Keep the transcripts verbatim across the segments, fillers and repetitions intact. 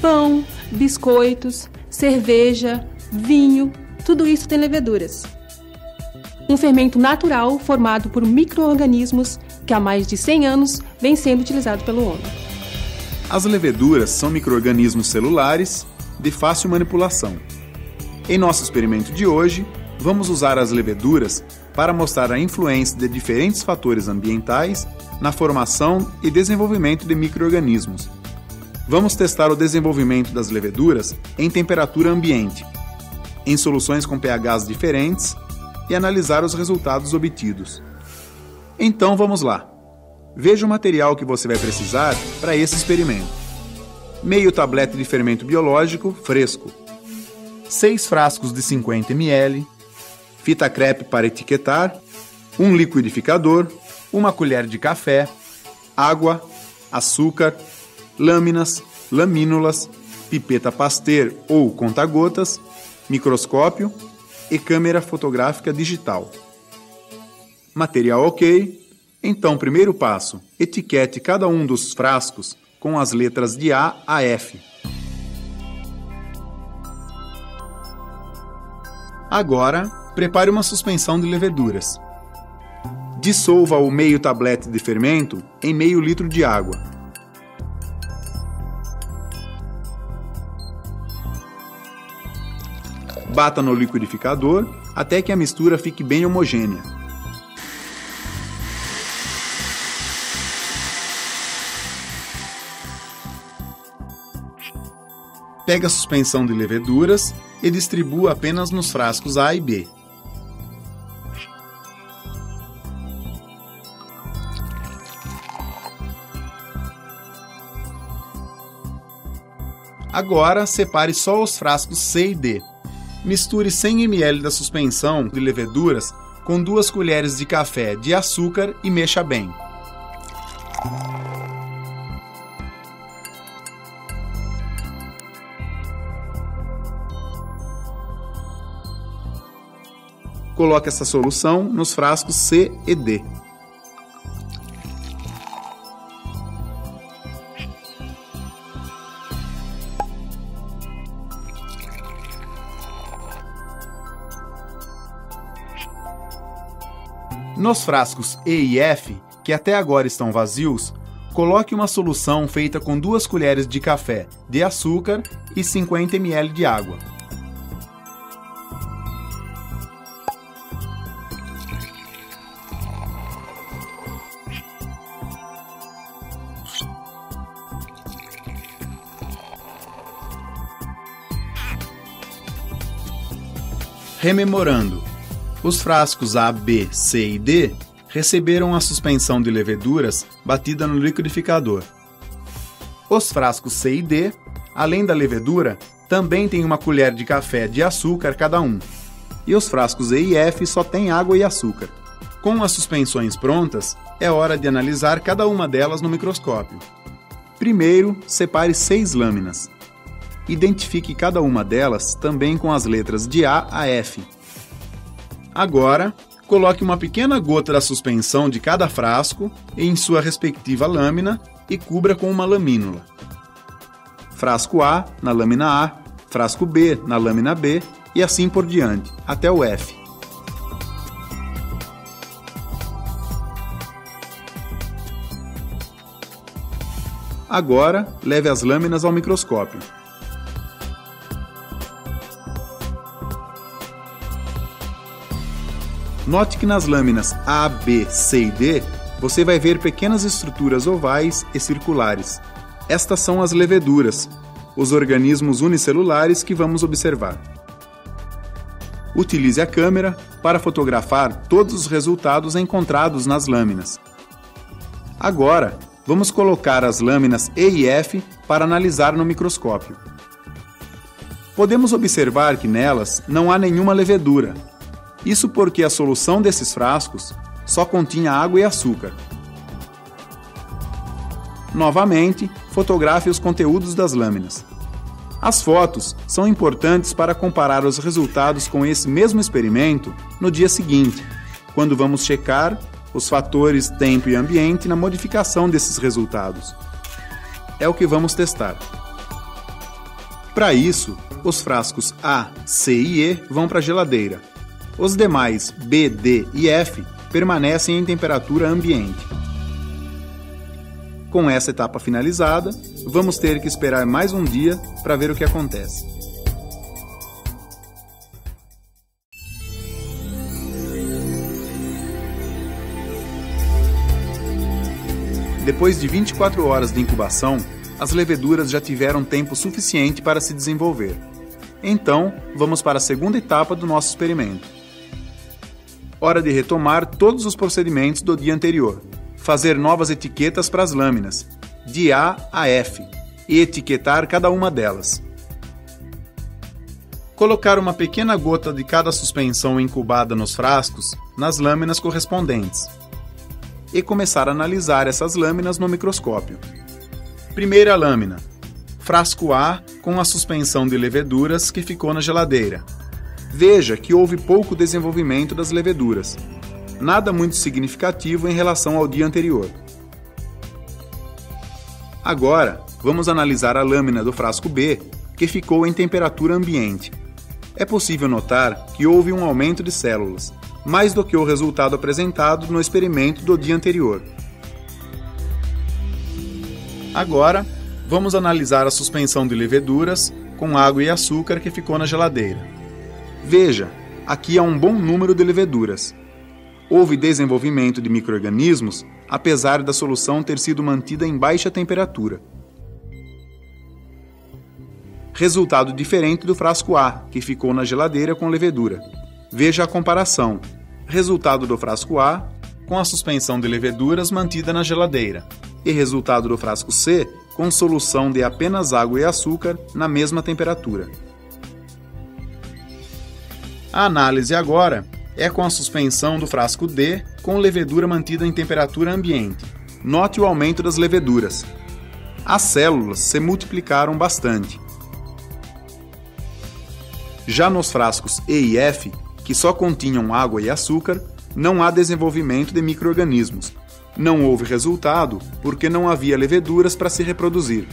Pão, biscoitos, cerveja, vinho, tudo isso tem leveduras. Um fermento natural formado por micro-organismos que há mais de cem anos vem sendo utilizado pelo homem. As leveduras são micro-organismos celulares de fácil manipulação. Em nosso experimento de hoje, vamos usar as leveduras para mostrar a influência de diferentes fatores ambientais na formação e desenvolvimento de micro-organismos. Vamos testar o desenvolvimento das leveduras em temperatura ambiente, em soluções com pHs diferentes e analisar os resultados obtidos. Então vamos lá. Veja o material que você vai precisar para esse experimento. Meio tablete de fermento biológico fresco, seis frascos de cinquenta mililitros, fita crepe para etiquetar, um liquidificador, uma colher de café, água, açúcar, lâminas, lamínulas, pipeta Pasteur ou conta-gotas, microscópio e câmera fotográfica digital. Material ok? Então, primeiro passo, etiquete cada um dos frascos com as letras de A a F. Agora, prepare uma suspensão de leveduras. Dissolva o meio tablete de fermento em meio litro de água. Bata no liquidificador até que a mistura fique bem homogênea. Pegue a suspensão de leveduras e distribua apenas nos frascos A e B. Agora, separe só os frascos C e D. Misture cem mililitros da suspensão de leveduras com duas colheres de café de açúcar e mexa bem. Coloque essa solução nos frascos C e D. Nos frascos E e F, que até agora estão vazios, coloque uma solução feita com duas colheres de café de açúcar e cinquenta mililitros de água. Rememorando, os frascos A, B, C e D receberam a suspensão de leveduras batida no liquidificador. Os frascos C e D, além da levedura, também têm uma colher de café de açúcar cada um. E os frascos E e F só têm água e açúcar. Com as suspensões prontas, é hora de analisar cada uma delas no microscópio. Primeiro, separe seis lâminas. Identifique cada uma delas também com as letras de A a F. Agora, coloque uma pequena gota da suspensão de cada frasco em sua respectiva lâmina e cubra com uma lamínula. Frasco A na lâmina A, frasco B na lâmina B e assim por diante, até o F. Agora, leve as lâminas ao microscópio. Note que nas lâminas A, B, C e D, você vai ver pequenas estruturas ovais e circulares. Estas são as leveduras, os organismos unicelulares que vamos observar. Utilize a câmera para fotografar todos os resultados encontrados nas lâminas. Agora, vamos colocar as lâminas E e F para analisar no microscópio. Podemos observar que nelas não há nenhuma levedura. Isso porque a solução desses frascos só continha água e açúcar. Novamente, fotografe os conteúdos das lâminas. As fotos são importantes para comparar os resultados com esse mesmo experimento no dia seguinte, quando vamos checar os fatores tempo e ambiente na modificação desses resultados. É o que vamos testar. Para isso, os frascos A, C e E vão para a geladeira. Os demais B, D e F permanecem em temperatura ambiente. Com essa etapa finalizada, vamos ter que esperar mais um dia para ver o que acontece. Depois de vinte e quatro horas de incubação, as leveduras já tiveram tempo suficiente para se desenvolver. Então, vamos para a segunda etapa do nosso experimento. Hora de retomar todos os procedimentos do dia anterior. Fazer novas etiquetas para as lâminas, de A a F, e etiquetar cada uma delas. Colocar uma pequena gota de cada suspensão incubada nos frascos nas lâminas correspondentes. E começar a analisar essas lâminas no microscópio. Primeira lâmina. Frasco A com a suspensão de leveduras que ficou na geladeira. Veja que houve pouco desenvolvimento das leveduras. Nada muito significativo em relação ao dia anterior. Agora, vamos analisar a lâmina do frasco B, que ficou em temperatura ambiente. É possível notar que houve um aumento de células, mais do que o resultado apresentado no experimento do dia anterior. Agora, vamos analisar a suspensão de leveduras com água e açúcar que ficou na geladeira. Veja, aqui há um bom número de leveduras. Houve desenvolvimento de micro-organismos, apesar da solução ter sido mantida em baixa temperatura. Resultado diferente do frasco A, que ficou na geladeira com levedura. Veja a comparação. Resultado do frasco A com a suspensão de leveduras mantida na geladeira. E resultado do frasco C com solução de apenas água e açúcar na mesma temperatura. A análise agora é com a suspensão do frasco D com levedura mantida em temperatura ambiente. Note o aumento das leveduras. As células se multiplicaram bastante. Já nos frascos E e F, que só continham água e açúcar, não há desenvolvimento de micro-organismos. Não houve resultado porque não havia leveduras para se reproduzir.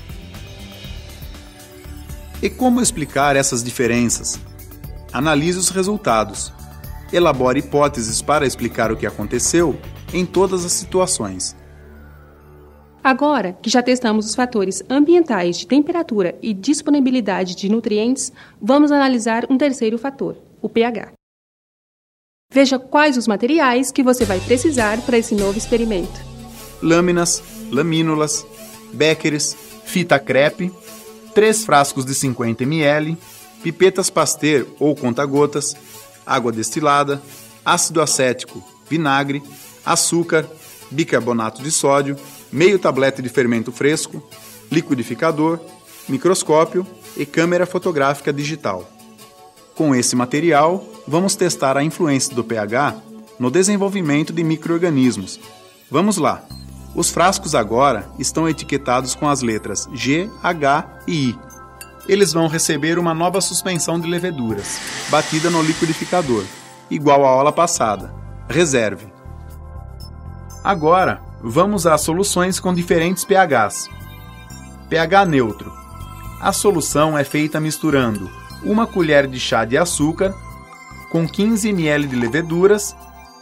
E como explicar essas diferenças? Analise os resultados. Elabore hipóteses para explicar o que aconteceu em todas as situações. Agora que já testamos os fatores ambientais de temperatura e disponibilidade de nutrientes, vamos analisar um terceiro fator, o pH. Veja quais os materiais que você vai precisar para esse novo experimento. Lâminas, lamínulas, béqueres, fita crepe, três frascos de cinquenta mililitros, pipetas Pasteur ou conta-gotas, água destilada, ácido acético, vinagre, açúcar, bicarbonato de sódio, meio tablete de fermento fresco, liquidificador, microscópio e câmera fotográfica digital. Com esse material, vamos testar a influência do pH no desenvolvimento de micro-organismos. Vamos lá! Os frascos agora estão etiquetados com as letras G, H e I. Eles vão receber uma nova suspensão de leveduras, batida no liquidificador, igual à aula passada. Reserve. Agora, vamos às soluções com diferentes pHs. pH neutro. A solução é feita misturando uma colher de chá de açúcar com quinze mililitros de leveduras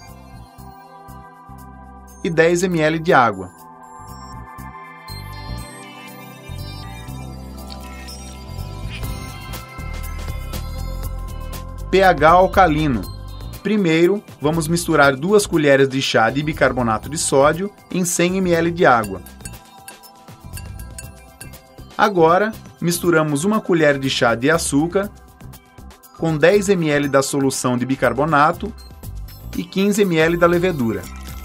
e dez mililitros de água. pH alcalino. Primeiro, vamos misturar duas colheres de chá de bicarbonato de sódio em cem mililitros de água. Agora, misturamos uma colher de chá de açúcar com dez mililitros da solução de bicarbonato e quinze mililitros da levedura.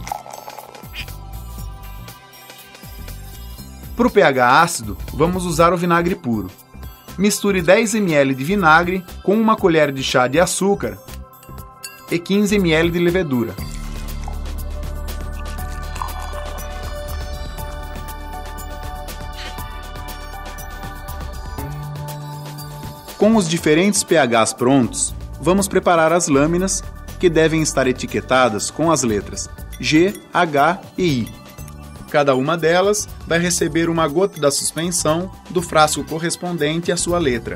Para o pH ácido, vamos usar o vinagre puro. Misture dez mililitros de vinagre com uma colher de chá de açúcar e quinze mililitros de levedura. Com os diferentes pHs prontos, vamos preparar as lâminas, que devem estar etiquetadas com as letras G, H e I. Cada uma delas vai receber uma gota da suspensão do frasco correspondente à sua letra.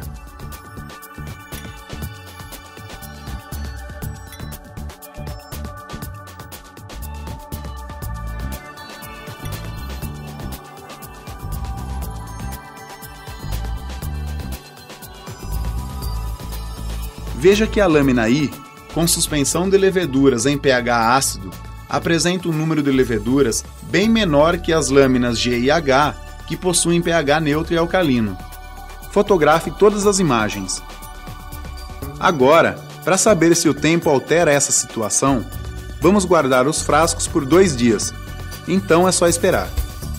Veja que a lâmina I, com suspensão de leveduras em pH ácido, apresenta um número de leveduras bem menor que as lâminas G e H, que possuem pH neutro e alcalino. Fotografe todas as imagens. Agora, para saber se o tempo altera essa situação, vamos guardar os frascos por dois dias. Então é só esperar.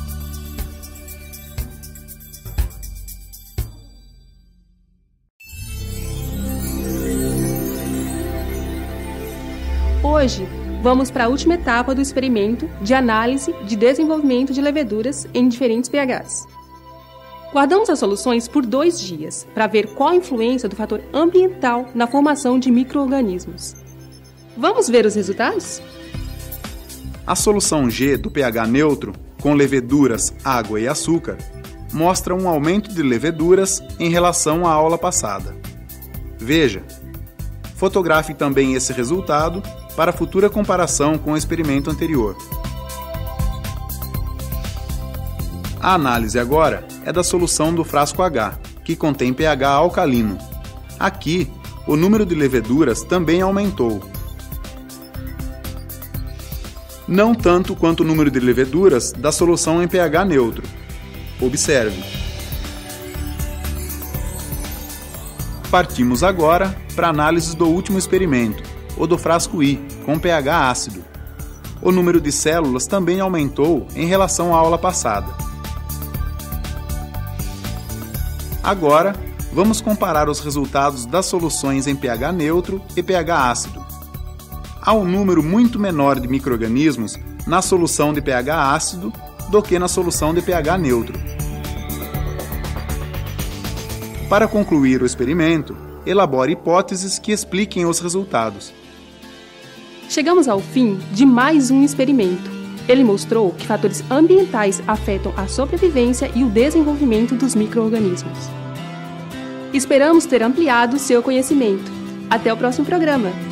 Hoje, vamos para a última etapa do experimento de análise de desenvolvimento de leveduras em diferentes pHs. Guardamos as soluções por dois dias para ver qual a influência do fator ambiental na formação de micro-organismos. Vamos ver os resultados? A solução G do pH neutro, com leveduras, água e açúcar, mostra um aumento de leveduras em relação à aula passada. Veja. Fotografe também esse resultado para futura comparação com o experimento anterior. A análise agora é da solução do frasco H, que contém pH alcalino. Aqui, o número de leveduras também aumentou. Não tanto quanto o número de leveduras da solução em pH neutro. Observe. Partimos agora para a análise do último experimento, o do frasco I, com pH ácido. O número de células também aumentou em relação à aula passada. Agora, vamos comparar os resultados das soluções em pH neutro e pH ácido. Há um número muito menor de micro-organismos na solução de pH ácido do que na solução de pH neutro. Para concluir o experimento, elabore hipóteses que expliquem os resultados. Chegamos ao fim de mais um experimento. Ele mostrou que fatores ambientais afetam a sobrevivência e o desenvolvimento dos micro-organismos. Esperamos ter ampliado seu conhecimento. Até o próximo programa!